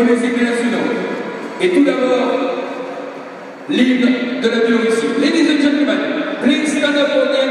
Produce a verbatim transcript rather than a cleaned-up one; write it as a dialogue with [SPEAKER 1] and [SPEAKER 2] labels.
[SPEAKER 1] pour les hymnes nationaux. Et tout d'abord, l'hymne de la Biélorussie. Ladies and gentlemen, please stand up for the